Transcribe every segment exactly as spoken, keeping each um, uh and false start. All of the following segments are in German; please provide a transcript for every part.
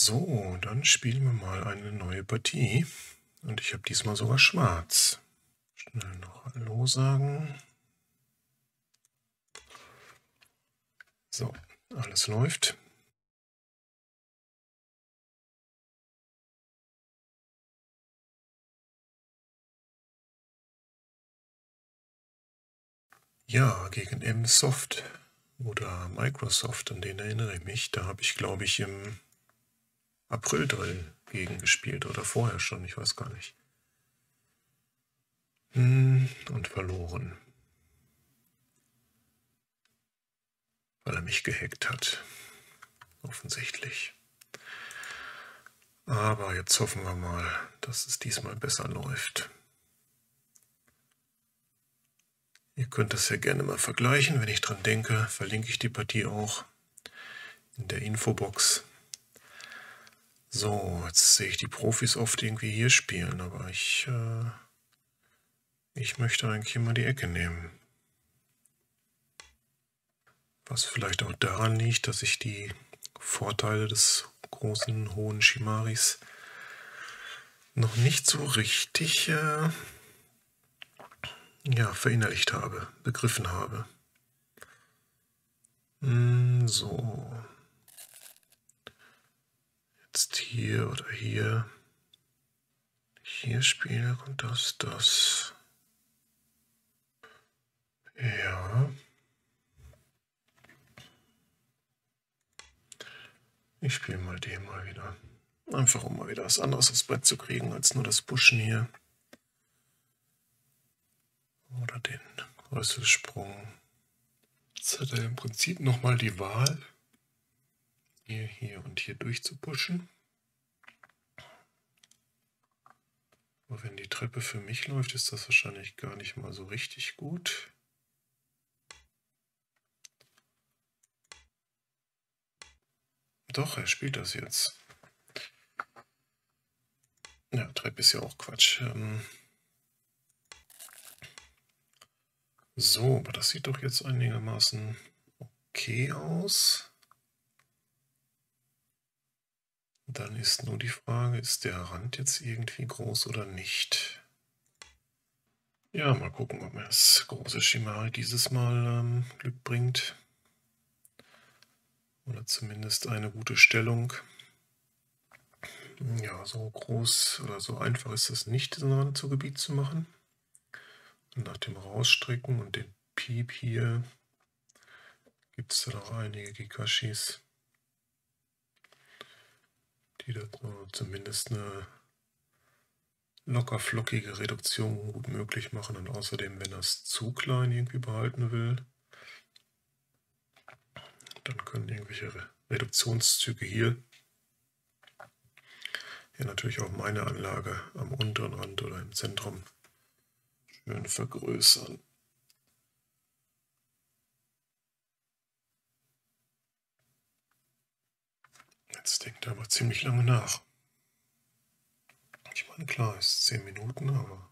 So, dann spielen wir mal eine neue Partie. Und ich habe diesmal sogar schwarz. Schnell noch Hallo sagen. So, alles läuft. Ja, gegen M-Soft oder Microsoft, an den erinnere ich mich. Da habe ich, glaube ich, im April drin gegen gespielt oder vorher schon, ich weiß gar nicht. Hm, und verloren. Weil er mich gehackt hat. Offensichtlich. Aber jetzt hoffen wir mal, dass es diesmal besser läuft. Ihr könnt das ja gerne mal vergleichen. Wenn ich dran denke, verlinke ich die Partie auch in der Infobox. So, jetzt sehe ich die Profis oft irgendwie hier spielen, aber ich, äh, ich möchte eigentlich immer die Ecke nehmen. Was vielleicht auch daran liegt, dass ich die Vorteile des großen, hohen Shimaris noch nicht so richtig äh, ja, verinnerlicht habe, begriffen habe. Hm, so. Jetzt hier oder hier. Hier spiele und das, das. Ja. Ich spiele mal den mal wieder. Einfach um mal wieder was anderes aufs Brett zu kriegen, als nur das Pushen hier. Oder den Rösselsprung. Jetzt hat er im Prinzip nochmal die Wahl, hier, hier und hier durchzupuschen. Aber wenn die Treppe für mich läuft, ist das wahrscheinlich gar nicht mal so richtig gut. Doch, er spielt das jetzt. Ja, Treppe ist ja auch Quatsch. Ähm so, aber das sieht doch jetzt einigermaßen okay aus. Dann ist nur die Frage, ist der Rand jetzt irgendwie groß oder nicht? Ja, mal gucken, ob mir das große Shimari dieses Mal ähm, Glück bringt. Oder zumindest eine gute Stellung. Ja, so groß oder so einfach ist es nicht, diesen Rand zu Gebiet zu machen. Und nach dem Rausstrecken und dem Piep hier gibt es da noch einige Kikashis, die da so zumindest eine locker flockige Reduktion gut möglich machen. Und außerdem, wenn er es zu klein irgendwie behalten will, dann können irgendwelche Reduktionszüge hier ja natürlich auch meine Anlage am unteren Rand oder im Zentrum schön vergrößern. Jetzt denkt er aber ziemlich lange nach. Ich meine, klar, es ist zehn Minuten, aber...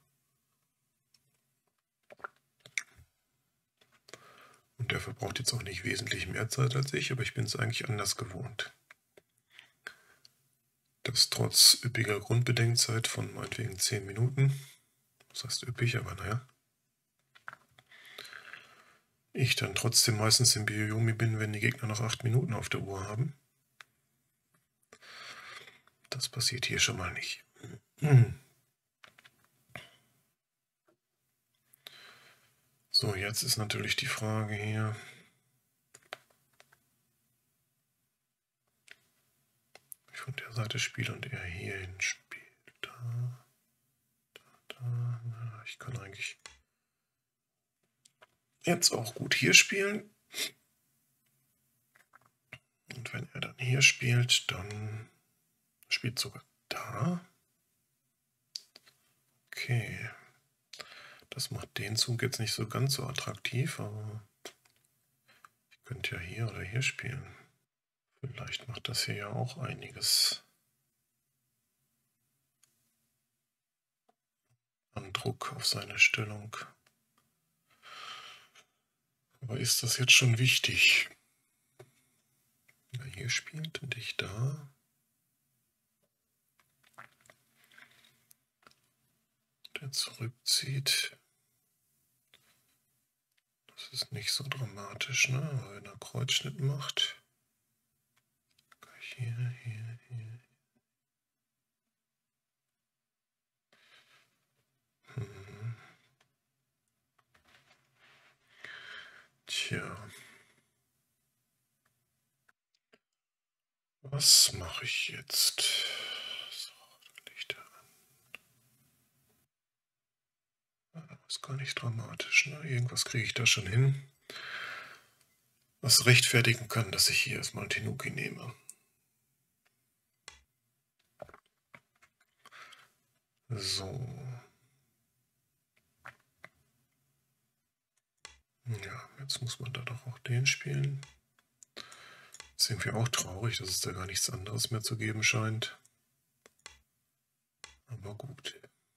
Und der verbraucht jetzt auch nicht wesentlich mehr Zeit als ich, aber ich bin es eigentlich anders gewohnt. Das trotz üppiger Grundbedenkzeit von meinetwegen zehn Minuten, das heißt üppig, aber naja, ich dann trotzdem meistens im Byo-Yomi bin, wenn die Gegner noch acht Minuten auf der Uhr haben. Das passiert hier schon mal nicht. Hm. So, jetzt ist natürlich die Frage hier. Ich von der Seite spiele und er hierhin spielt. Da, da, da. Na, ich kann eigentlich jetzt auch gut hier spielen. Und wenn er dann hier spielt, dann spielt sogar da. Okay. Das macht den Zug jetzt nicht so ganz so attraktiv, aber ich könnte ja hier oder hier spielen. Vielleicht macht das hier ja auch einiges an Druck auf seine Stellung. Aber ist das jetzt schon wichtig? Wenn er hier spielt und ich da. der zurückzieht. Das ist nicht so dramatisch, ne? Aber wenn er Kreuzschnitt macht. Hier, hier, hier. Hm. Tja. Was mache ich jetzt? So, Lichter an. Das ist gar nicht dramatisch, ne? Irgendwas kriege ich da schon hin, was rechtfertigen kann, dass ich hier erstmal ein Tenuki nehme. So. Ja, jetzt muss man da doch auch den spielen. Ist irgendwie auch traurig, dass es da gar nichts anderes mehr zu geben scheint. Aber gut.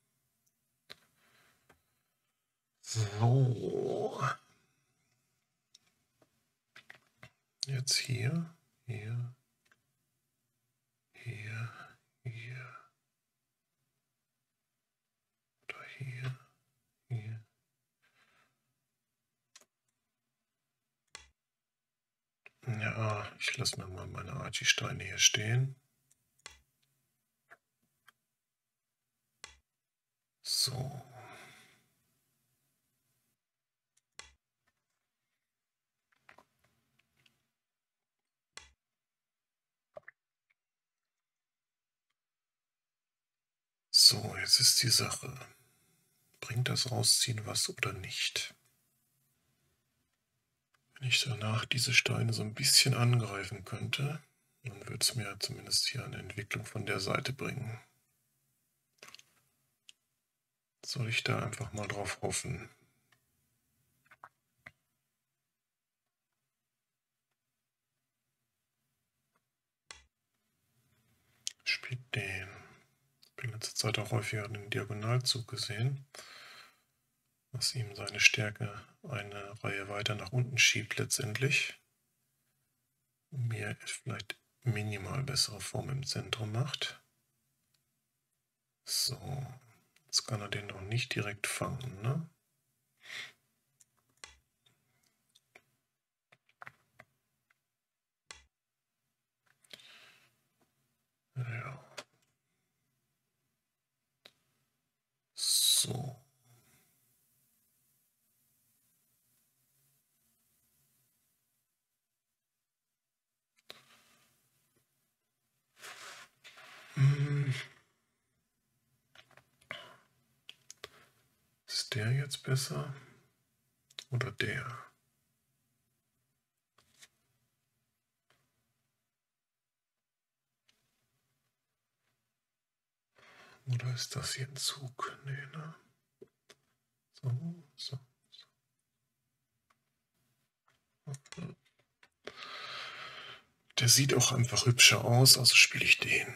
So. Jetzt hier, hier, hier, hier. Oder hier, hier. Ja, ich lasse mir mal meine Archie-Steine hier stehen. So. So, jetzt ist die Sache. Bringt das Rausziehen was oder nicht? Wenn ich danach diese Steine so ein bisschen angreifen könnte, dann würde es mir zumindest hier eine Entwicklung von der Seite bringen. Soll ich da einfach mal drauf hoffen? Spielt den. Ich habe in letzter Zeit auch häufiger den Diagonalzug gesehen, was ihm seine Stärke eine Reihe weiter nach unten schiebt letztendlich. Mir vielleicht minimal bessere Form im Zentrum macht. So, jetzt kann er den noch nicht direkt fangen, ne? Ja. So. Hm. Ist der jetzt besser? Oder der? Oder ist das hier ein Zug? Nee, ne? So, so, so. Der sieht auch einfach hübscher aus, also spiele ich den.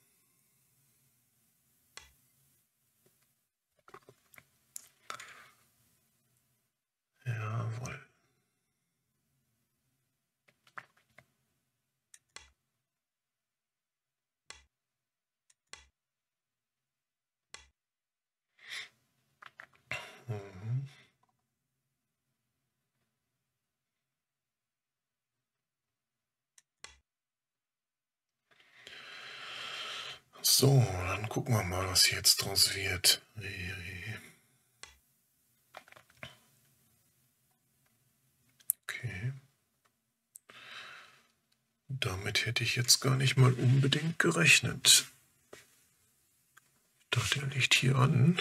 Jawohl. Mhm. So, dann gucken wir mal, was hier jetzt draus wird. Okay. Damit hätte ich jetzt gar nicht mal unbedingt gerechnet. Ich dachte, er liegt hier an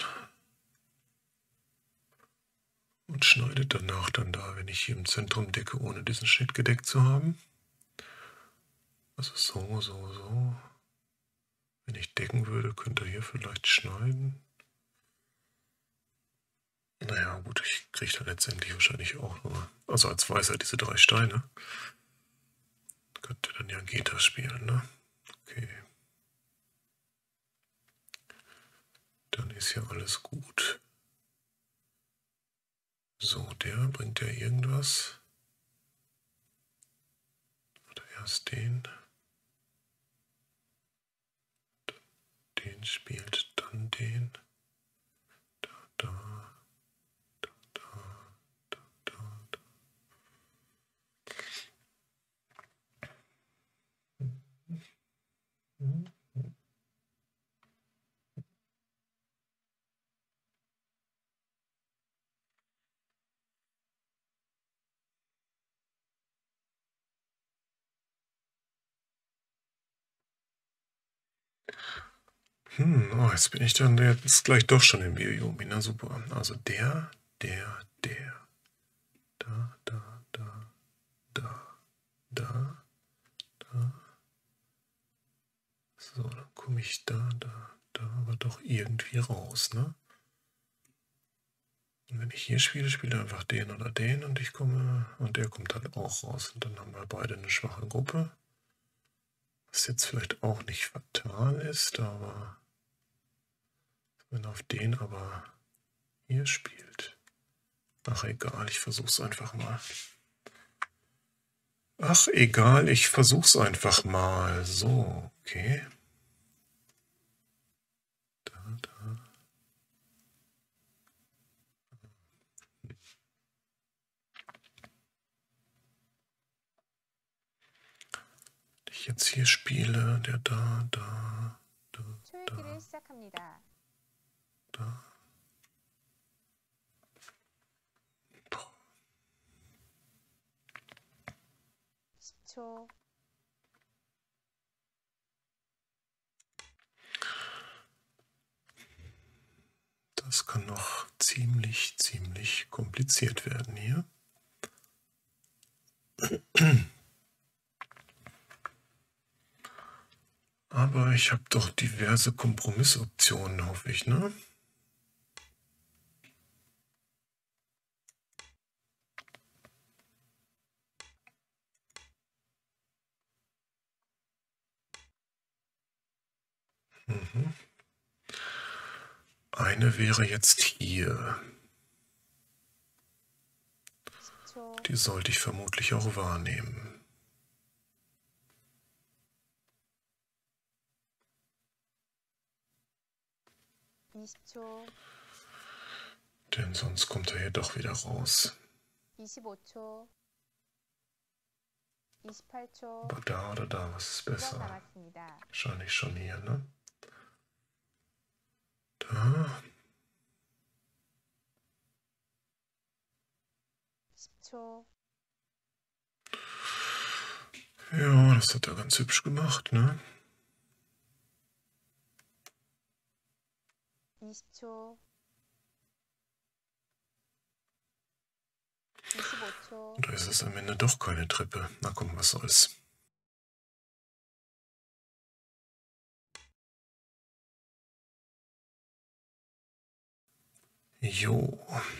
und schneidet danach dann da, wenn ich hier im Zentrum decke, ohne diesen Schnitt gedeckt zu haben. Also so, so, so. Wenn ich decken würde, könnte er hier vielleicht schneiden. Naja, gut, ich kriege da letztendlich wahrscheinlich auch nur, also als Weißer diese drei Steine. Könnte dann ja Geta spielen, ne? Okay. Dann ist ja alles gut. So, der bringt ja irgendwas. Oder erst den. Den spielt dann den. Dann Hm, oh, jetzt bin ich dann jetzt gleich doch schon im Yoyomi. Na super. Also der, der, der. Da, da, da, da, da, da. So, dann komme ich da, da, da, aber doch irgendwie raus, ne? Und wenn ich hier spiele, spiele ich einfach den oder den und ich komme, und der kommt dann auch raus. Und dann haben wir beide eine schwache Gruppe. Was jetzt vielleicht auch nicht fatal ist, aber wenn auf den aber hier spielt. Ach egal, ich versuch's einfach mal. Ach egal, ich versuch's einfach mal. So, okay. Da, da. Ich jetzt hier spiele, der da, da, da, da, da. Das kann noch ziemlich, ziemlich kompliziert werden hier. Aber ich habe doch diverse Kompromissoptionen, hoffe ich, ne? Mhm. Eine wäre jetzt hier. Die sollte ich vermutlich auch wahrnehmen. Denn sonst kommt er hier doch wieder raus. Aber da oder da, was ist besser? Wahrscheinlich schon hier, ne? Da. Ja, das hat er ganz hübsch gemacht, ne? Oder ist es am Ende doch keine Treppe? Na komm, was soll's. Jo.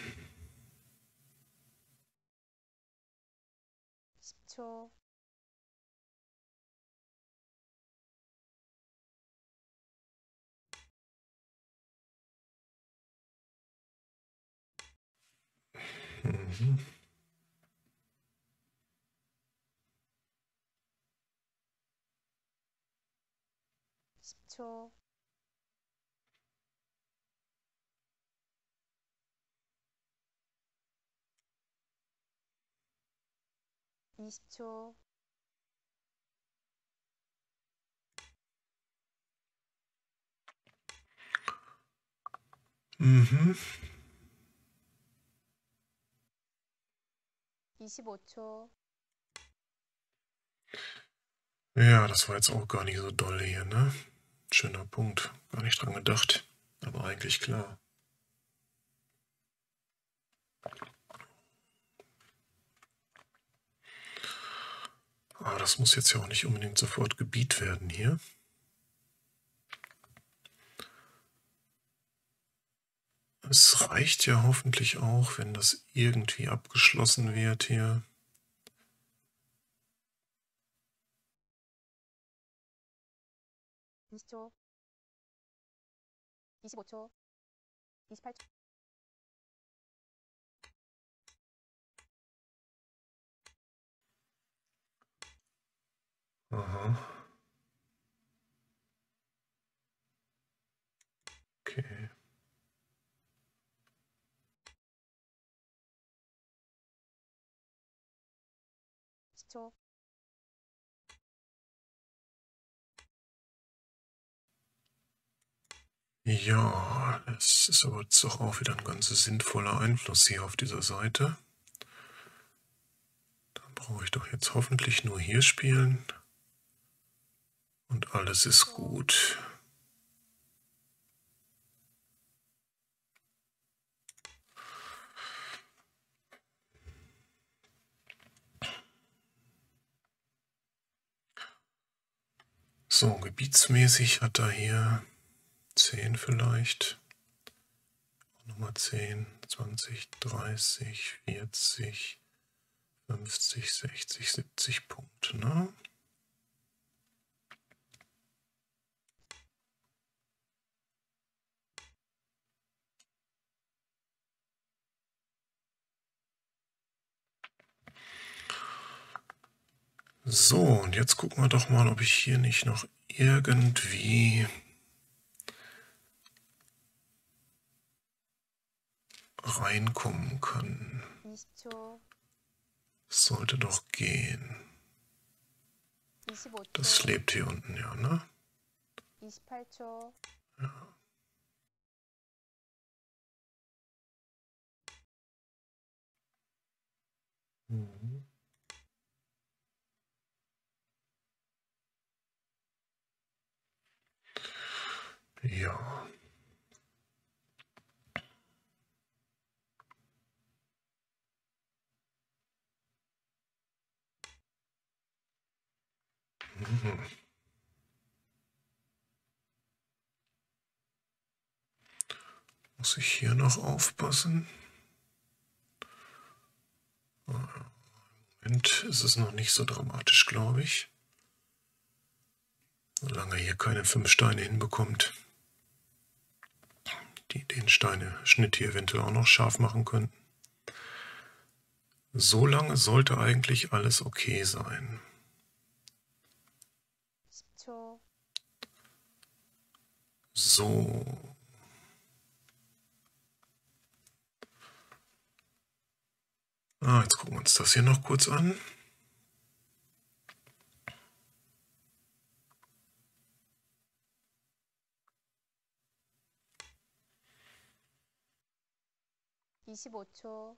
Mhm. Mhm. Ja, das war jetzt auch gar nicht so doll hier, ne? Schöner Punkt. Gar nicht dran gedacht. Aber eigentlich klar. Aber das muss jetzt ja auch nicht unbedingt sofort Gebiet werden hier. Es reicht ja hoffentlich auch, wenn das irgendwie abgeschlossen wird hier. Aha. Okay. Ja, es ist aber jetzt doch auch wieder ein ganz sinnvoller Einfluss hier auf dieser Seite. Dann brauche ich doch jetzt hoffentlich nur hier spielen. Und alles ist gut. So, gebietsmäßig hat er hier zehn vielleicht. Nochmal zehn, zwanzig, dreißig, vierzig, fünfzig, sechzig, siebzig Punkte, ne? So, und jetzt gucken wir doch mal, ob ich hier nicht noch irgendwie reinkommen kann. 이십 초, Das sollte doch gehen. 이십오 초, Das lebt hier unten, ja, ne? 이십팔 초, Ja. Mhm. Ja. Mhm. Muss ich hier noch aufpassen? Im Moment ist es noch nicht so dramatisch, glaube ich. Solange er hier keine fünf Steine hinbekommt, die den Steine-Schnitt hier eventuell auch noch scharf machen könnten. So lange sollte eigentlich alles okay sein. 십 초, So. Ah, jetzt gucken wir uns das hier noch kurz an. 이십오 초,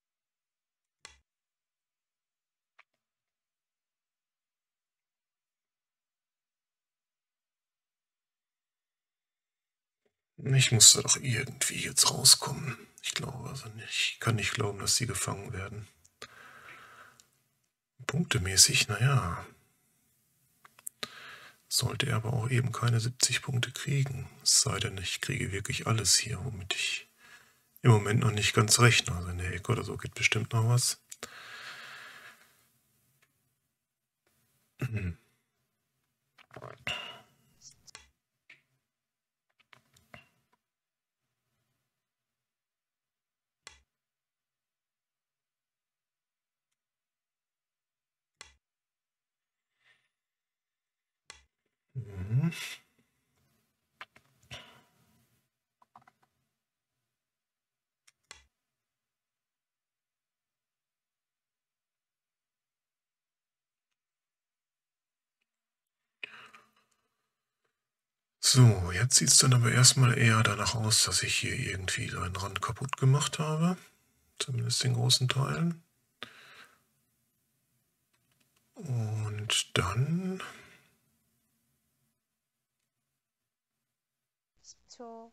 Ich muss da doch irgendwie jetzt rauskommen. Ich glaube also nicht. Ich kann nicht glauben, dass sie gefangen werden. Punktemäßig, naja. Sollte er aber auch eben keine siebzig Punkte kriegen. Es sei denn, ich kriege wirklich alles hier, womit ich im Moment noch nicht ganz rechne. Also in der Ecke oder so geht bestimmt noch was. Mhm. Mhm. So, jetzt sieht es dann aber erstmal eher danach aus, dass ich hier irgendwie seinen Rand kaputt gemacht habe. Zumindest den großen Teilen. Und dann... 십 초,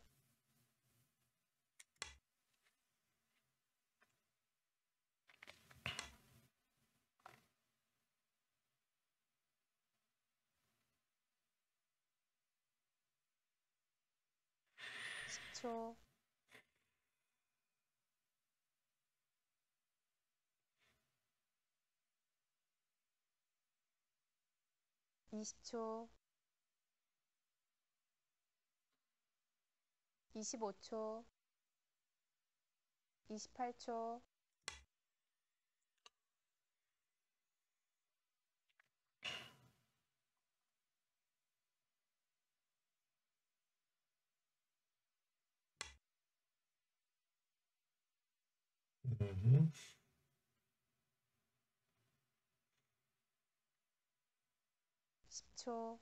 십 초, 이십 초, 이십오 초, 이십팔 초, Mhm. 십 초,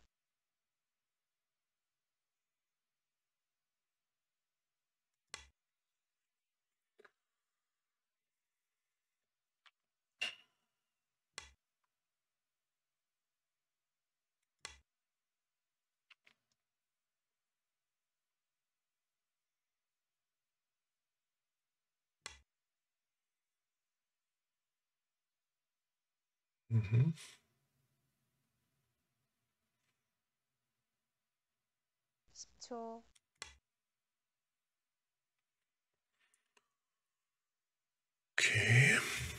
Mhm. 초, Okay.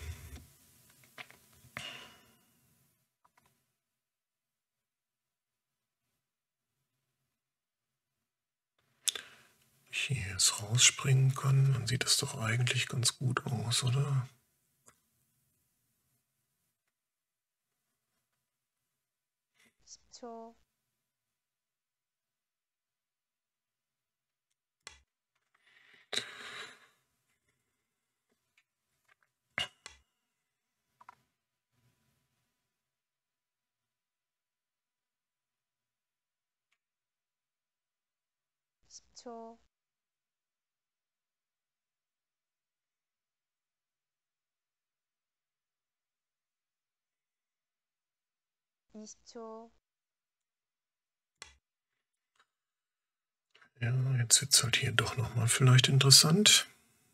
Ich hier jetzt rausspringen kann, dann sieht das doch eigentlich ganz gut aus, oder? 십 초, 십 초, 이십 초, Ja, jetzt wird es halt hier doch nochmal vielleicht interessant.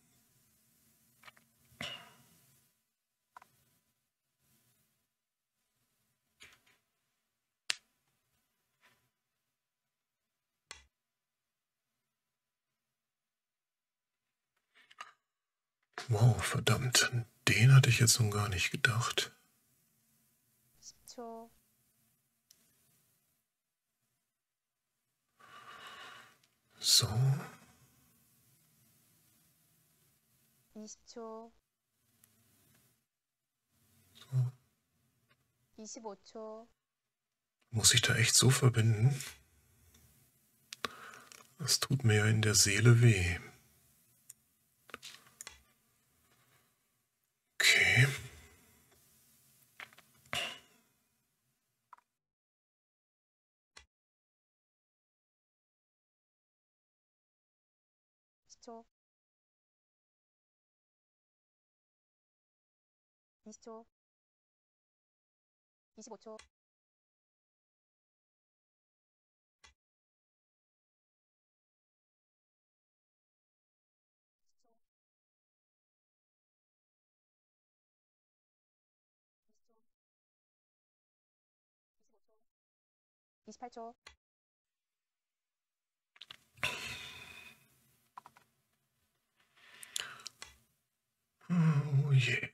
Wow, verdammt, den hatte ich jetzt noch gar nicht gedacht. 십 초, So, 이십 초, so. 이십오 초, Muss ich da echt so verbinden? Das tut mir ja in der Seele weh. Okay. 십 초, 이십 초, 이십오 초, 이십팔 초, Oh je.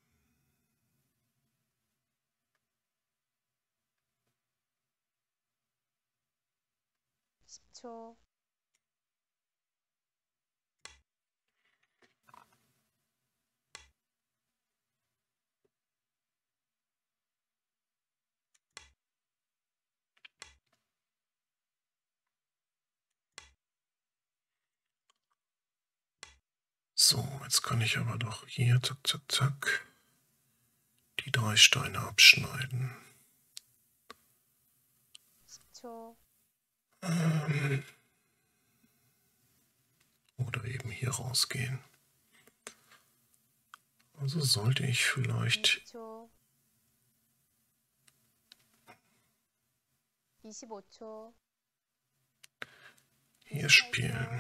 십 초, So, jetzt kann ich aber doch hier, zack, zack, zack, die drei Steine abschneiden. 십 초, Ähm, oder eben hier rausgehen. Also sollte ich vielleicht 이십 초, 이십오 초, hier spielen.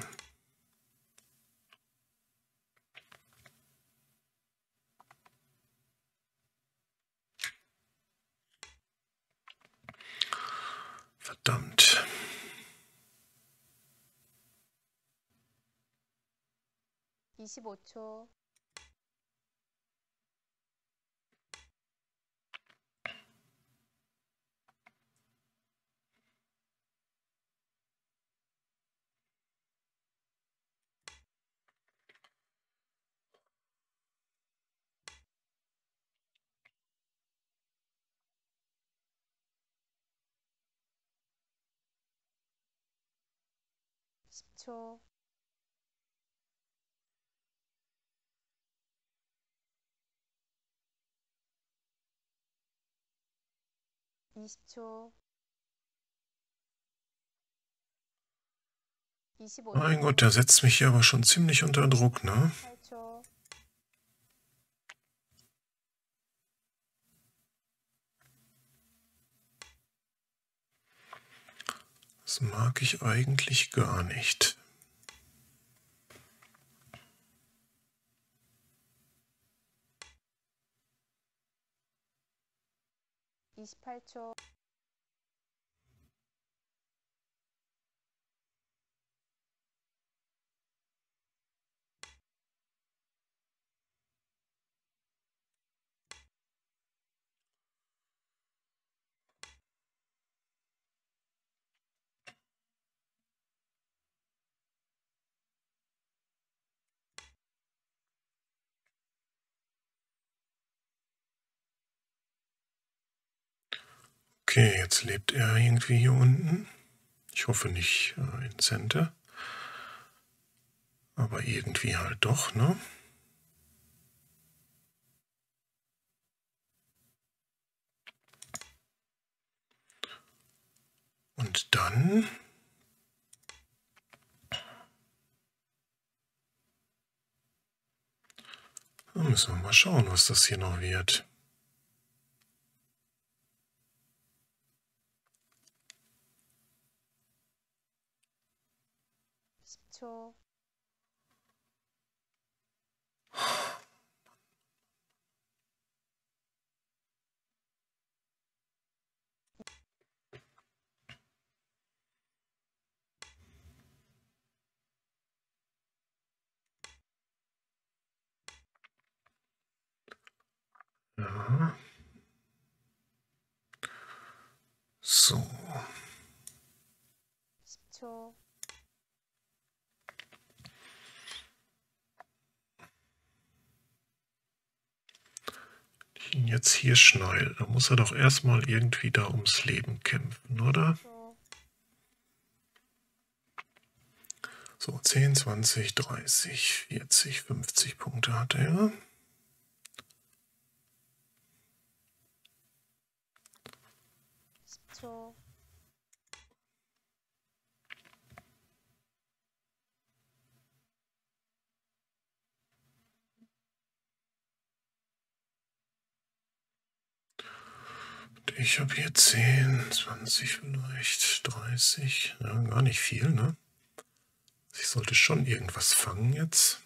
Verdammt. 이십오 초, 십 초, 이십 초, 이십오 초, Mein Gott, der setzt mich hier aber schon ziemlich unter Druck, ne? 팔 초, Das mag ich eigentlich gar nicht. 이십팔 초, Okay, jetzt lebt er irgendwie hier unten. Ich hoffe nicht äh, in Center. Aber irgendwie halt doch, ne? Und dann dann müssen wir mal schauen, was das hier noch wird. 십 초, Ja. So. 십 초, Ihn jetzt hier schnell. Da muss er doch erstmal irgendwie da ums Leben kämpfen, oder? 초, So, zehn, zwanzig, dreißig, vierzig, fünfzig Punkte hat er. 십 초, Ich habe hier zehn, zwanzig vielleicht, dreißig. Ja, gar nicht viel, ne? Ich sollte schon irgendwas fangen jetzt.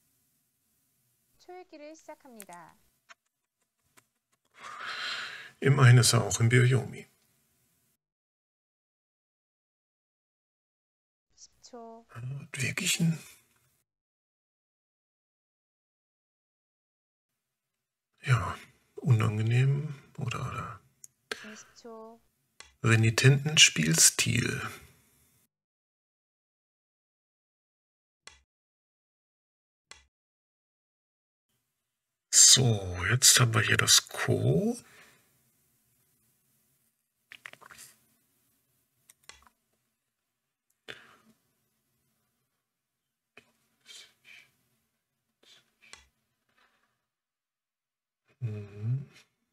초읽기를 시작합니다. Immerhin ist er auch im Byoyomi. 십 초, Hat wirklich ein... Ja, unangenehm oder, oder 이십 초, renitenten Spielstil. So, jetzt haben wir hier das Ko. Mhm.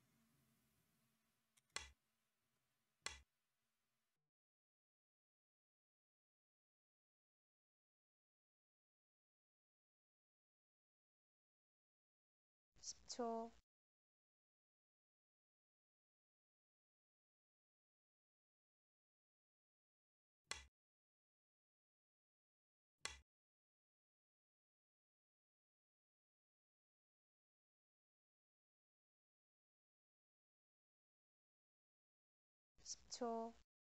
십 초, 십 초,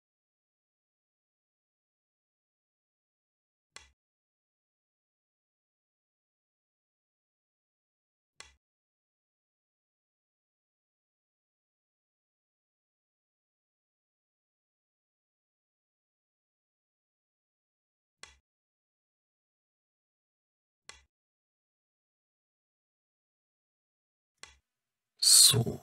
So.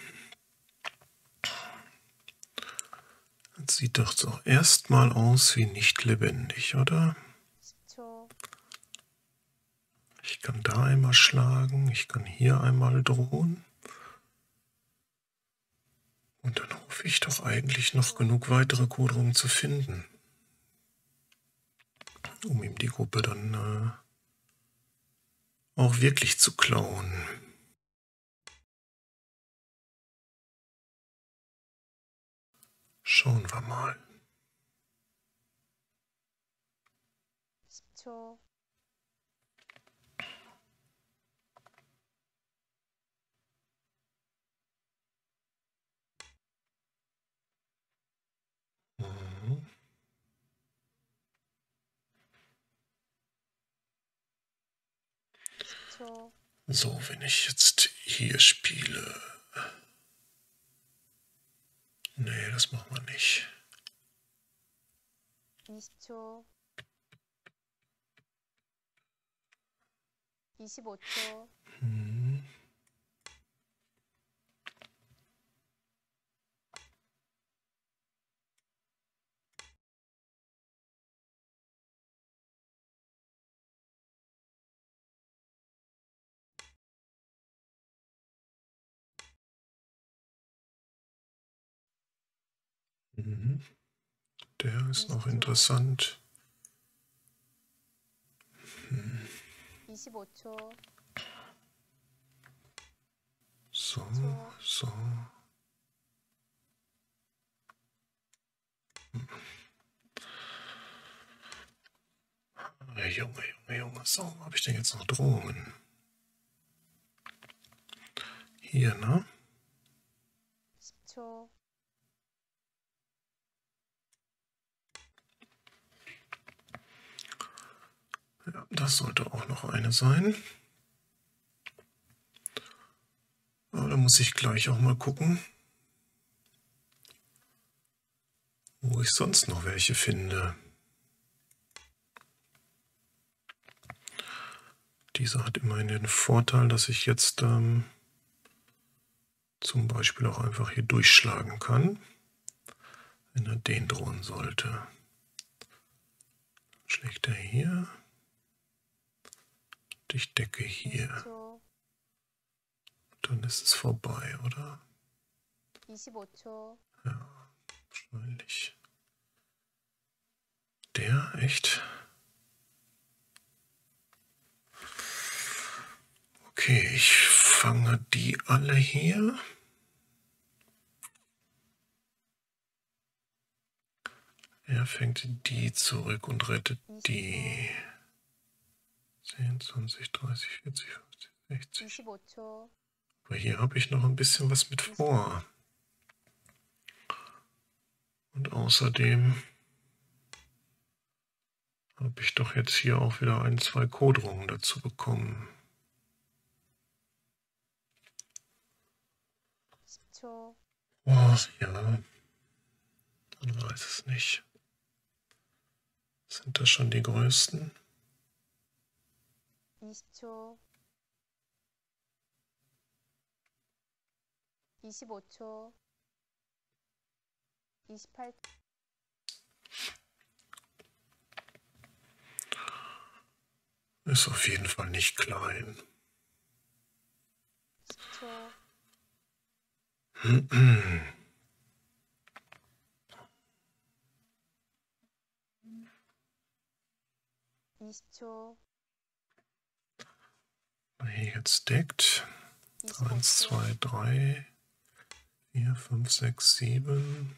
Das sieht doch so erstmal aus wie nicht lebendig, oder? 십 초, Ich kann da einmal schlagen, ich kann hier einmal drohen. Und dann hoffe ich doch eigentlich noch genug weitere Kodrungen zu finden, um ihm die Gruppe dann äh, auch wirklich zu klauen. Schauen wir mal. 십 초, Mhm. 십 초, So, wenn ich jetzt hier spiele. Nee, das machen wir nicht. 이십 초, 이십오 초, Mhm. Mhm. Der ist noch 이십 초. interessant. Hm. 이십오 초. So, 초. so. Hm. Junge, Junge, Junge. So, habe ich denn jetzt noch Drohungen? Hier, ne? 십 초. Ja, das sollte auch noch eine sein. Aber da muss ich gleich auch mal gucken, wo ich sonst noch welche finde. Diese hat immerhin den Vorteil, dass ich jetzt ähm, zum Beispiel auch einfach hier durchschlagen kann, wenn er den drohen sollte. Schlägt er hier. Und ich decke hier. 이십 초. Dann ist es vorbei, oder? 이십오 초. Ja, wahrscheinlich. Der, echt? Okay, ich fange die alle hier. Er fängt die zurück und rettet die. zehn, zwanzig, dreißig, vierzig, fünfzig, sechzig. 이십오 초. Aber hier habe ich noch ein bisschen was mit vor. Und außerdem habe ich doch jetzt hier auch wieder ein, zwei Kodrungen dazu bekommen. 십 초. Oh, ja. Man weiß es nicht. Sind das schon die größten? 이십 초. 이십오 초. 이십팔 초. Ist auf jeden Fall nicht klein. 십 초. 이십 초. Hier jetzt deckt. 이십오 eins, 초. zwei, drei, vier, fünf, sechs, sieben.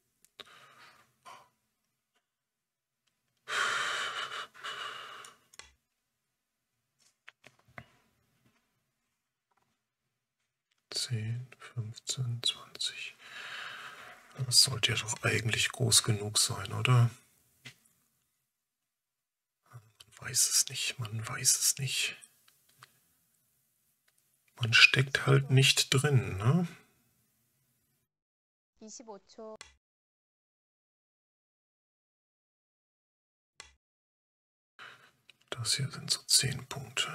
zehn, fünfzehn, zwanzig. Das sollte ja doch eigentlich groß genug sein, oder? Man weiß es nicht, man weiß es nicht. Man steckt halt nicht drin, ne? 이십오 초. Das hier sind so zehn Punkte.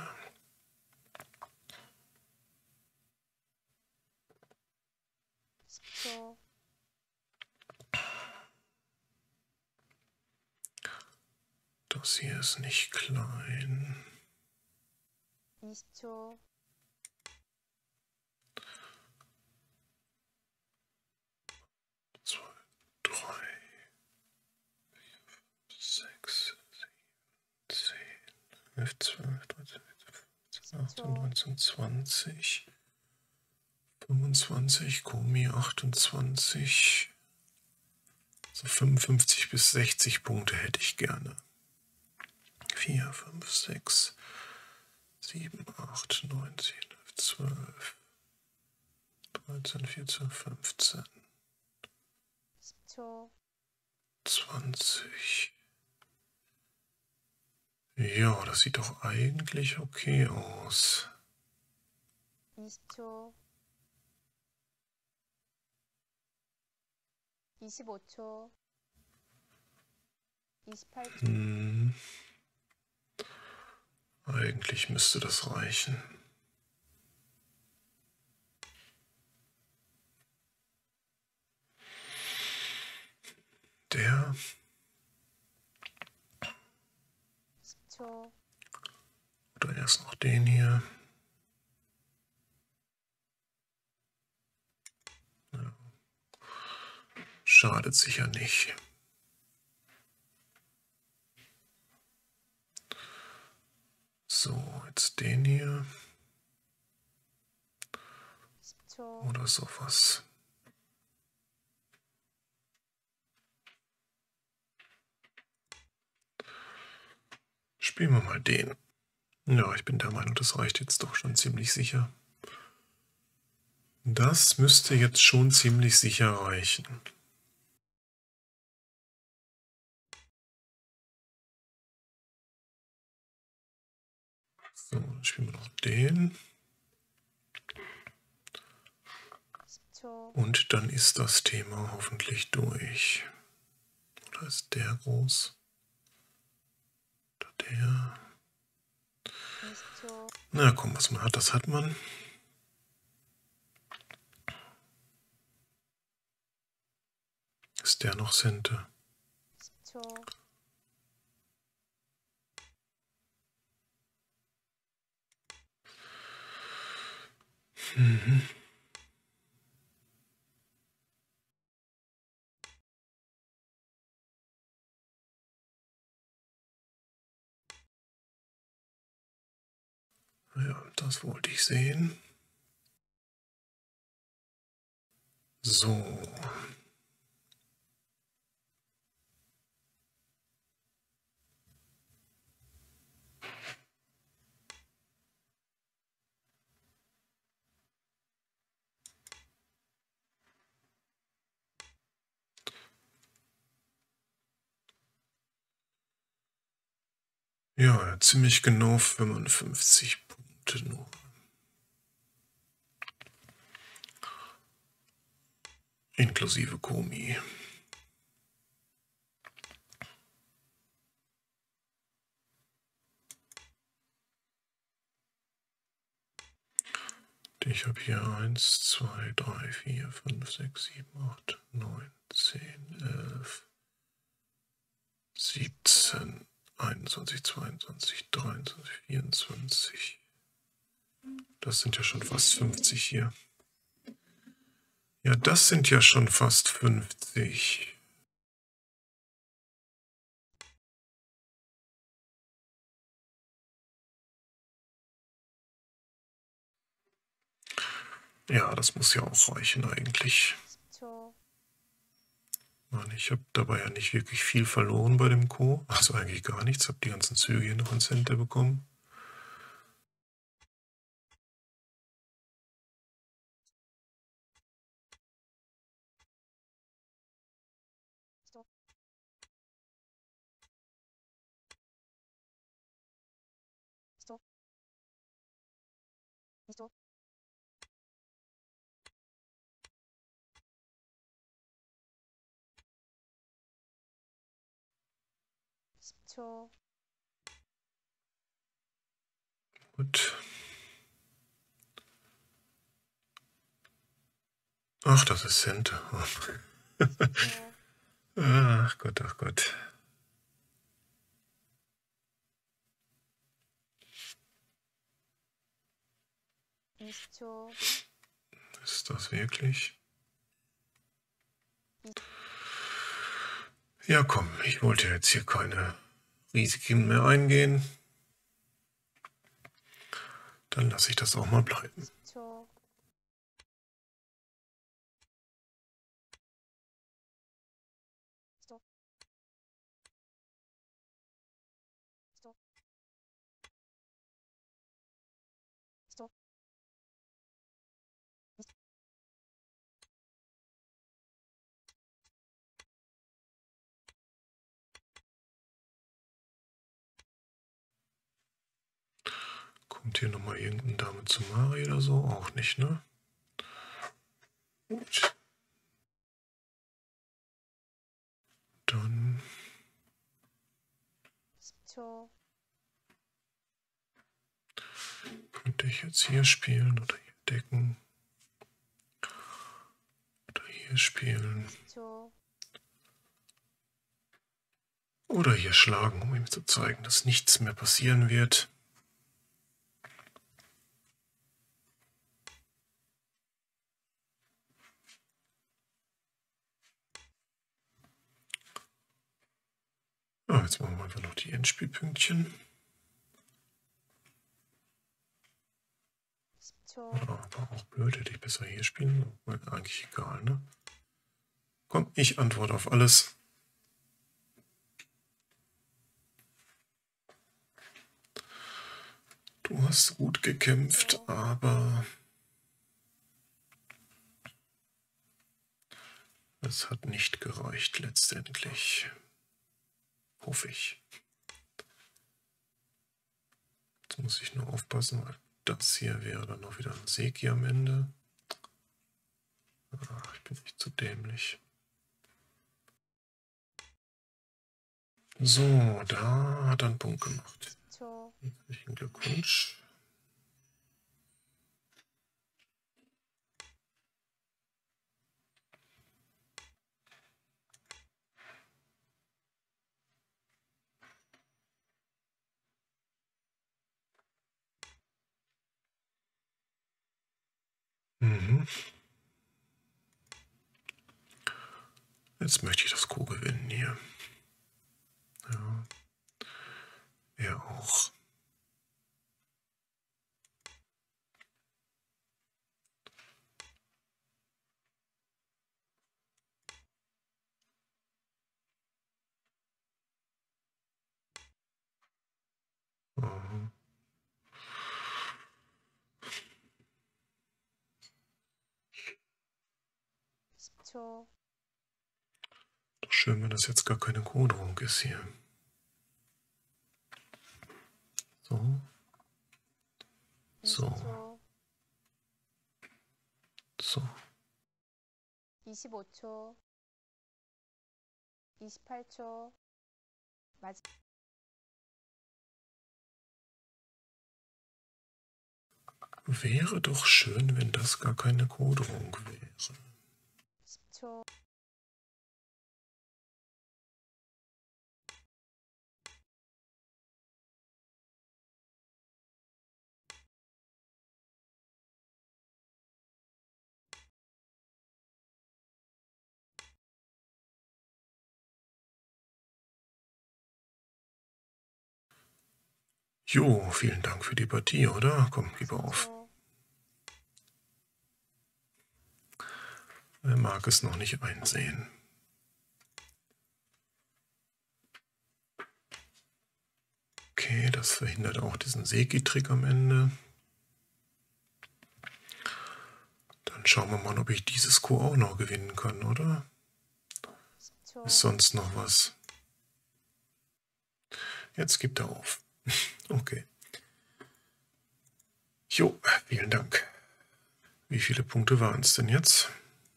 십 초. Das hier ist nicht klein. 이십 초. zwei, drei, vier, fünf, sechs, sieben, zehn, elf, zwölf, dreizehn, vierzehn, fünfzehn, achtzehn, neunzehn, zwanzig, fünfundzwanzig, Komi achtundzwanzig. So fünfundfünfzig bis sechzig Punkte hätte ich gerne. vier, fünf, sechs, sieben, acht, neun, zehn, elf, zwölf, dreizehn, vierzehn, fünfzehn, 십 초. zwanzig. Ja, das sieht doch eigentlich okay aus. 이십 초. 이십오 초. 이십팔 초. Hm. Eigentlich müsste das reichen. Der. 십 초. Oder erst noch den hier. Ja. schadet sicher nicht. So, jetzt den hier. 십 초, Oder sowas. Spielen wir mal den. Ja, ich bin der Meinung, das reicht jetzt doch schon ziemlich sicher. Das müsste jetzt schon ziemlich sicher reichen. So, dann spielen wir noch den. 십 초, Und dann ist das Thema hoffentlich durch. Oder ist der groß? Oder der? 이십 초, Na komm, was man hat, das hat man. Ist der noch Sente? 십 초, Mhm. Ja, das wollte ich sehen. So. Ja, ziemlich genau fünfundfünfzig Punkte nur. Inklusive Komi. Ich habe hier eins, zwei, drei, vier, fünf, sechs, sieben, acht, neun, zehn, elf, siebzehn, einundzwanzig, zweiundzwanzig, dreiundzwanzig, vierundzwanzig. Das sind ja schon fast fünfzig hier. Ja, das sind ja schon fast fünfzig. Ja, das muss ja auch reichen eigentlich. 십 초, Mann, ich habe dabei ja nicht wirklich viel verloren bei dem Co. Also eigentlich gar nichts. Habe die ganzen Züge hier noch in Center bekommen. 스톱, 스톱, 스톱, 십 초, Gut. Ach, das ist Center. 십 초, Ach Gott, ach Gott. 이십 초, Ist das wirklich? Ja, komm, ich wollte jetzt hier keine Risiken mehr eingehen. Dann lasse ich das auch mal bleiben. 십 초, 스톱, 스톱, 스톱, Kommt hier nochmal irgendeine Dame zu Mari oder so? Auch nicht, ne? Gut. Dann 십 초, könnte ich jetzt hier spielen oder hier decken. Oder hier spielen. 이십 초, Oder hier schlagen, um ihm zu zeigen, dass nichts mehr passieren wird. jetzt machen wir einfach noch die Endspielpünktchen. 십 초, Aber auch blöd, hätte ich besser hier spielen. Eigentlich egal, ne? Komm, ich antworte auf alles. Du hast gut gekämpft, aber es hat nicht gereicht letztendlich. Hoffe ich. Jetzt muss ich nur aufpassen, weil das hier wäre dann noch wieder ein Seki am Ende. Ach, ich bin nicht zu dämlich. So, da hat er einen Punkt gemacht. 십 초, Herzlichen Glückwunsch. Mhm. Jetzt möchte ich das Ko gewinnen hier. Ja. Er auch. Mhm. 십 초, Doch schön, wenn das jetzt gar keine Kodierung ist hier. So. So. 이십 초, So. 이십오 초, 이십팔 초, 마지 Wäre doch schön, wenn das gar keine Kodierung wäre. 십 초, Jo, vielen Dank für die Partie, oder? Komm, gib auf. 십 초, Er mag es noch nicht einsehen. Okay, das verhindert auch diesen Seki-Trick am Ende. Dann schauen wir mal, ob ich dieses Ko auch noch gewinnen kann, oder? 십 초, Ist sonst noch was? Jetzt gibt er auf. Okay. Jo, vielen Dank. Wie viele Punkte waren es denn jetzt?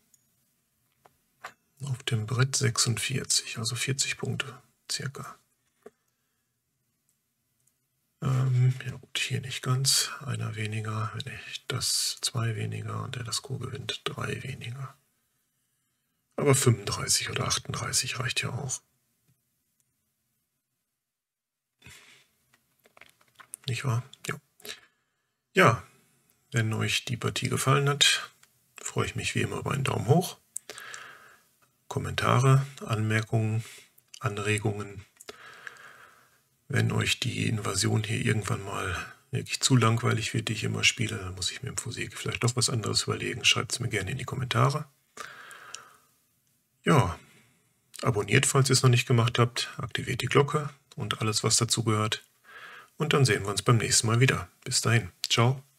Auf dem Brett sechsundvierzig, also vierzig Punkte circa. Ähm, ja gut, hier nicht ganz. Einer weniger, wenn ich das zwei weniger und der das Ko gewinnt, drei weniger. Aber fünfunddreißig oder achtunddreißig reicht ja auch. Nicht wahr? Ja. Ja, wenn euch die Partie gefallen hat, freue ich mich wie immer über einen Daumen hoch. Kommentare, Anmerkungen, Anregungen. Wenn euch die Invasion hier irgendwann mal wirklich zu langweilig wird, die ich immer spiele, dann muss ich mir im Physik vielleicht doch was anderes überlegen. Schreibt es mir gerne in die Kommentare. Ja, abonniert, falls ihr es noch nicht gemacht habt, aktiviert die Glocke und alles, was dazu gehört. Und dann sehen wir uns beim nächsten Mal wieder. Bis dahin, ciao.